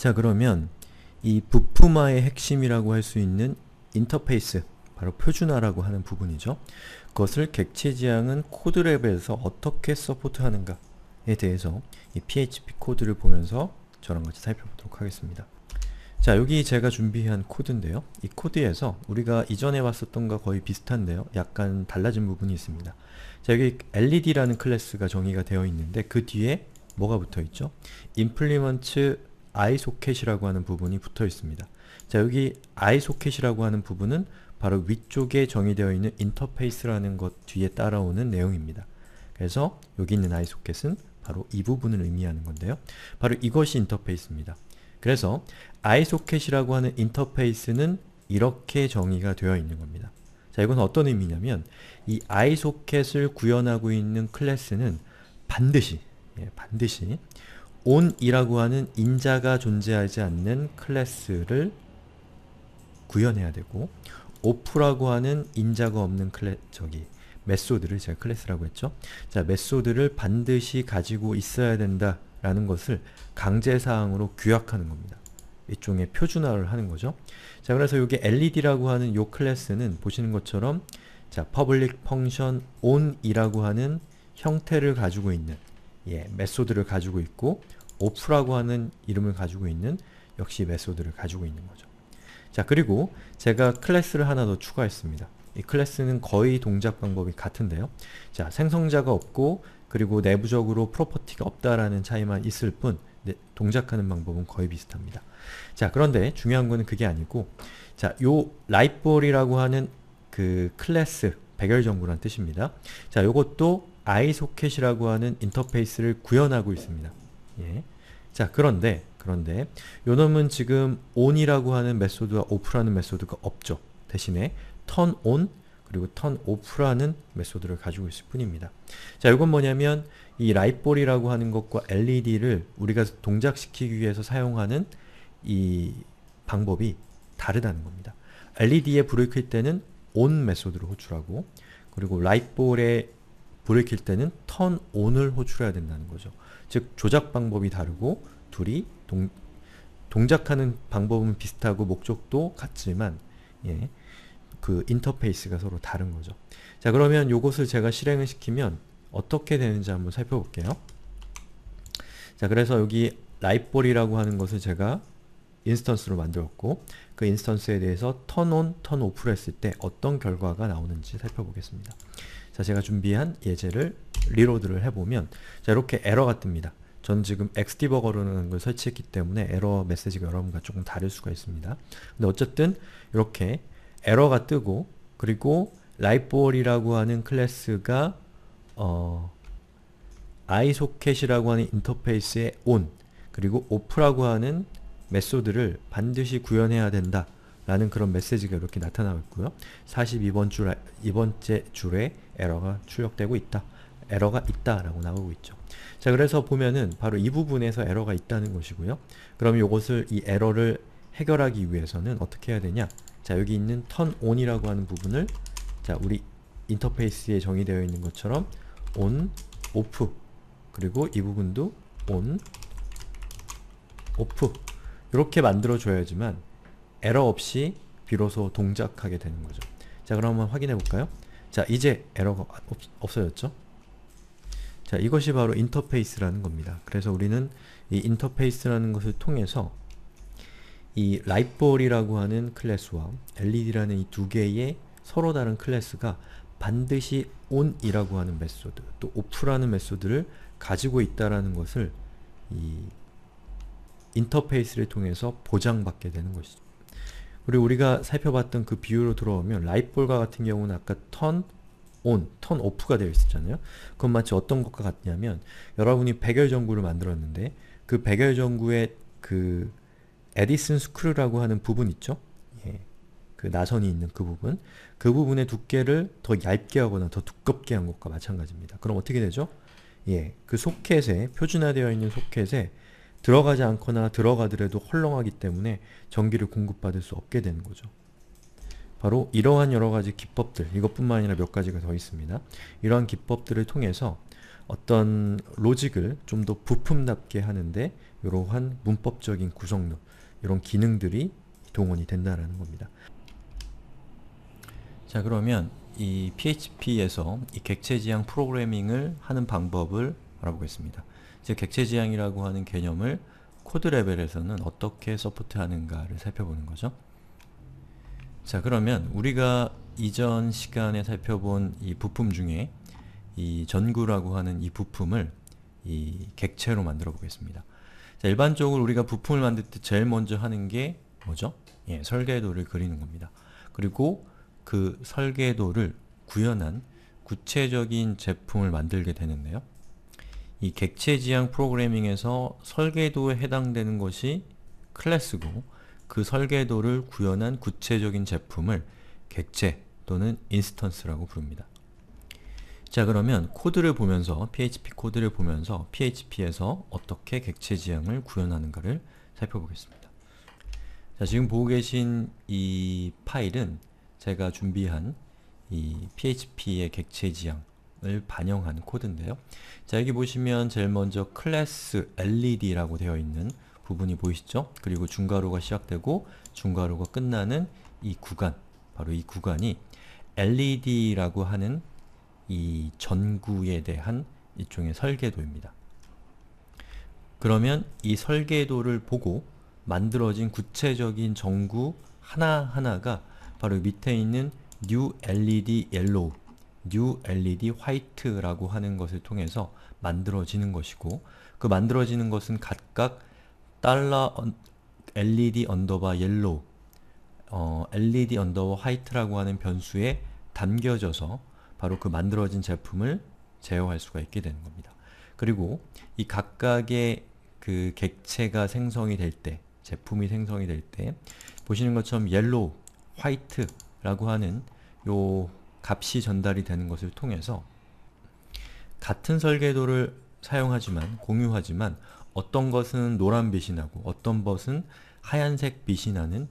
자, 그러면 이 부품화의 핵심이라고 할 수 있는 인터페이스, 바로 표준화라고 하는 부분이죠. 그것을 객체 지향은 코드 레벨에서 어떻게 서포트하는가에 대해서 이 PHP 코드를 보면서 저랑 같이 살펴보도록 하겠습니다. 자, 여기 제가 준비한 코드인데요. 이 코드에서 우리가 이전에 봤었던 것과 거의 비슷한데요. 약간 달라진 부분이 있습니다. 자, 여기 LED라는 클래스가 정의가 되어 있는데 그 뒤에 뭐가 붙어 있죠? implement isocket이라고 하는 부분이 붙어 있습니다. 자, 여기 isocket이라고 하는 부분은 바로 위쪽에 정의되어 있는 인터페이스라는 것 뒤에 따라오는 내용입니다. 그래서 여기 있는 isocket은 바로 이 부분을 의미하는 건데요. 바로 이것이 인터페이스입니다. 그래서 isocket이라고 하는 인터페이스는 이렇게 정의가 되어 있는 겁니다. 자, 이건 어떤 의미냐면 이 isocket을 구현하고 있는 클래스는 반드시 on이라고 하는 인자가 존재하지 않는 클래스를 구현해야 되고 off라고 하는 인자가 없는 메소드를 제가 클래스라고 했죠. 자, 메소드를 반드시 가지고 있어야 된다라는 것을 강제사항으로 규약하는 겁니다. 일종의 표준화를 하는 거죠. 자, 그래서 여기 LED라고 하는 요 클래스는 보시는 것처럼 자, public function on이라고 하는 형태를 가지고 있는 메소드를 가지고 있고 off라고 하는 이름을 가지고 있는 역시 메소드를 가지고 있는 거죠. 자, 그리고 제가 클래스를 하나 더 추가했습니다. 이 클래스는 거의 동작 방법이 같은데요. 자, 생성자가 없고 그리고 내부적으로 프로퍼티가 없다라는 차이만 있을 뿐 동작하는 방법은 거의 비슷합니다. 자, 그런데 중요한 거는 그게 아니고 자, 요 lightball이라고 하는 그 클래스 백열전구란 뜻입니다. 자, 요것도 isocket이라고 하는 인터페이스를 구현하고 있습니다. 예. 자, 그런데 요 놈은 지금 on이라고 하는 메소드와 off라는 메소드가 없죠. 대신에 turn on 그리고 turn off라는 메소드를 가지고 있을 뿐입니다. 자, 이건 뭐냐면 이 lightball이라고 하는 것과 LED를 우리가 동작시키기 위해서 사용하는 이 방법이 다르다는 겁니다. LED에 불을 켤 때는 on 메소드를 호출하고 그리고 lightball에 불을 켤 때는 turn on을 호출해야 된다는 거죠. 즉 조작 방법이 다르고 둘이 동작하는 방법은 비슷하고 목적도 같지만 그 인터페이스가 서로 다른 거죠. 자, 그러면 요것을 제가 실행을 시키면 어떻게 되는지 한번 살펴볼게요. 자, 그래서 여기 lightball이라고 하는 것을 제가 인스턴스로 만들었고 그 인스턴스에 대해서 turn on, turn off를 했을 때 어떤 결과가 나오는지 살펴보겠습니다. 자, 제가 준비한 예제를 리로드를 해보면 자, 이렇게 에러가 뜹니다. 저는 지금 xdebugger라는 걸 설치했기 때문에 에러 메시지가 여러분과 조금 다를 수가 있습니다. 근데 어쨌든 이렇게 에러가 뜨고 그리고 lightball이라고 하는 클래스가 isocket이라고 하는 인터페이스의 on 그리고 off라고 하는 메소드를 반드시 구현해야 된다 라는 그런 메시지가 이렇게 나타나고 있고요. 42번째 줄에 에러가 출력되고 있다. 에러가 있다 라고 나오고 있죠. 자, 그래서 보면은 바로 이 부분에서 에러가 있다는 것이고요. 그럼 이것을 이 에러를 해결하기 위해서는 어떻게 해야 되냐? 자, 여기 있는 turn on이라고 하는 부분을 자, 우리 인터페이스에 정의되어 있는 것처럼 on, off 그리고 이 부분도 on, off 이렇게 만들어 줘야지만 에러 없이 비로소 동작하게 되는 거죠. 자, 그럼 한번 확인해 볼까요? 자, 이제 에러가 없어졌죠? 자, 이것이 바로 인터페이스라는 겁니다. 그래서 우리는 이 인터페이스라는 것을 통해서 이 lightball이라고 하는 클래스와 LED라는 이 두 개의 서로 다른 클래스가 반드시 on이라고 하는 메소드 또 off라는 메소드를 가지고 있다라는 것을 이 인터페이스를 통해서 보장받게 되는 것이죠. 그리고 우리가 살펴봤던 그 비유로 들어오면 lightball과 같은 경우는 아까 turn on, turn off가 되어 있었잖아요. 그건 마치 어떤 것과 같냐면 여러분이 백열전구를 만들었는데 그 백열전구의 그 에디슨 스크류라고 하는 부분 있죠? 그 나선이 있는 그 부분의 두께를 더 얇게 하거나 더 두껍게 한 것과 마찬가지입니다. 그럼 어떻게 되죠? 그 소켓에 표준화되어 있는 소켓에 들어가지 않거나 들어가더라도 헐렁하기 때문에 전기를 공급받을 수 없게 되는 거죠. 바로 이러한 여러가지 기법들, 이것뿐만 아니라 몇 가지가 더 있습니다. 이러한 기법들을 통해서 어떤 로직을 좀 더 부품답게 하는데 이러한 문법적인 구성력, 이런 기능들이 동원이 된다라는 겁니다. 자, 그러면 이 PHP에서 이 객체지향 프로그래밍을 하는 방법을 알아보겠습니다. 즉, 객체지향이라고 하는 개념을 코드 레벨에서는 어떻게 서포트하는가를 살펴보는 거죠. 자, 그러면 우리가 이전 시간에 살펴본 이 부품 중에 이 전구라고 하는 이 부품을 이 객체로 만들어 보겠습니다. 자, 일반적으로 우리가 부품을 만들 때 제일 먼저 하는 게 뭐죠? 예, 설계도를 그리는 겁니다. 그리고 그 설계도를 구현한 구체적인 제품을 만들게 되는데요. 이 객체지향 프로그래밍에서 설계도에 해당되는 것이 클래스고, 그 설계도를 구현한 구체적인 제품을 객체 또는 인스턴스라고 부릅니다. 자, 그러면 코드를 보면서, PHP 코드를 보면서 PHP에서 어떻게 객체지향을 구현하는가를 살펴보겠습니다. 자, 지금 보고 계신 이 파일은 제가 준비한 이 PHP의 객체지향을 반영한 코드인데요. 자, 여기 보시면 제일 먼저 클래스 LED라고 되어 있는 부분이 보이시죠? 그리고 중괄호가 시작되고 중괄호가 끝나는 이 구간, 바로 이 구간이 LED라고 하는 이 전구에 대한 일종의 설계도입니다. 그러면 이 설계도를 보고 만들어진 구체적인 전구 하나하나가 바로 밑에 있는 New LED Yellow, New LED White라고 하는 것을 통해서 만들어지는 것이고, 그 만들어지는 것은 각각 $LED 언더바 yellow, LED 언더바 white라고 하는 변수에 담겨져서 바로 그 만들어진 제품을 제어할 수가 있게 되는 겁니다. 그리고 이 각각의 그 객체가 생성이 될 때, 제품이 생성이 될 때 보시는 것처럼 yellow, white라고 하는 요 값이 전달이 되는 것을 통해서 같은 설계도를 사용하지만, 공유하지만 어떤 것은 노란빛이 나고 어떤 것은 하얀색 빛이 나는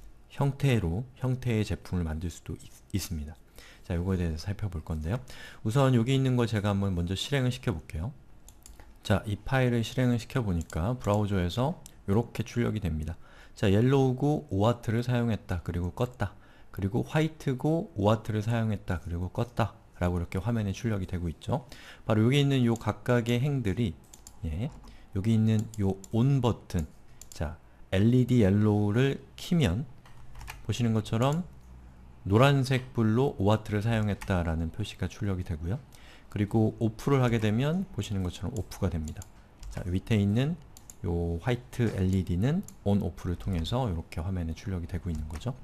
형태의 제품을 만들 수도 있습니다. 자, 요거에 대해서 살펴볼 건데요. 우선 여기 있는 거 제가 한번 먼저 실행을 시켜 볼게요. 자, 이 파일을 실행을 시켜 보니까 브라우저에서 이렇게 출력이 됩니다. 자, 옐로우고 5W를 사용했다, 그리고 껐다. 그리고 화이트고 5W를 사용했다, 그리고 껐다 라고 이렇게 화면에 출력이 되고 있죠. 바로 여기 있는 요 각각의 행들이, 예, 여기 있는 요 ON 버튼, 자, LED 옐로우를 키면 보시는 것처럼 노란색 불로 5W를 사용했다라는 표시가 출력이 되고요. 그리고 오프를 하게 되면 보시는 것처럼 오프가 됩니다. 자, 밑에 있는 요 화이트 LED는 ON, OFF를 통해서 이렇게 화면에 출력이 되고 있는 거죠.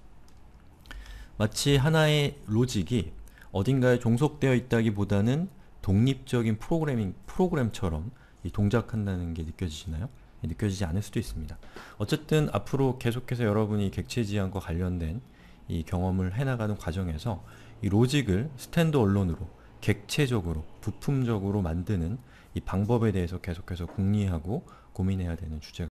마치 하나의 로직이 어딘가에 종속되어 있다기보다는 독립적인 프로그램처럼 동작한다는 게 느껴지시나요? 느껴지지 않을 수도 있습니다. 어쨌든 앞으로 계속해서 여러분이 객체지향과 관련된 이 경험을 해나가는 과정에서 이 로직을 스탠드얼론으로, 객체적으로, 부품적으로 만드는 이 방법에 대해서 계속해서 궁리하고 고민해야 되는 주제가